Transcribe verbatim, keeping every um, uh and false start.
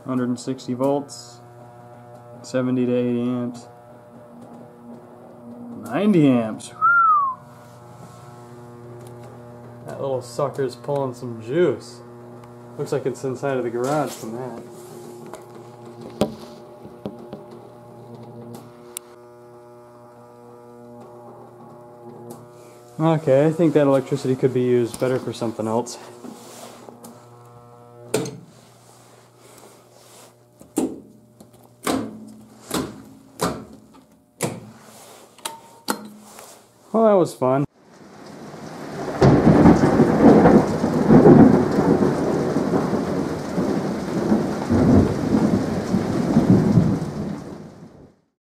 one hundred sixty volts, seventy to eighty amps, ninety amps. That little sucker's pulling some juice. Looks like it's inside of the garage from that. Okay, I think that electricity could be used better for something else. Well, that was fun.